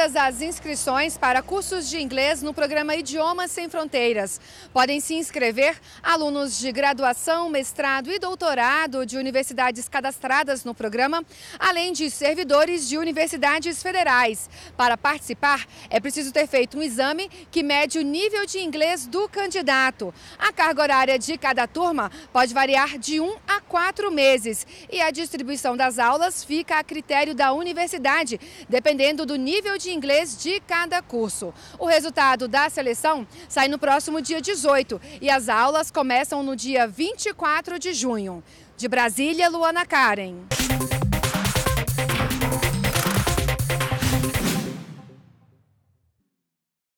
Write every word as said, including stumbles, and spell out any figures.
abertas as inscrições para cursos de inglês no programa Idiomas Sem Fronteiras. Podem se inscrever alunos de graduação, mestrado e doutorado de universidades cadastradas no programa, além de servidores de universidades federais. Para participar, é preciso ter feito um exame que mede o nível de inglês do candidato. A carga horária de cada turma pode variar de um a quatro meses e a distribuição das aulas fica a critério da universidade, dependendo do nível de inglês de cada curso. O resultado da seleção sai no próximo dia dezoito e as aulas começam no dia vinte e quatro de junho. De Brasília, Luana Karen.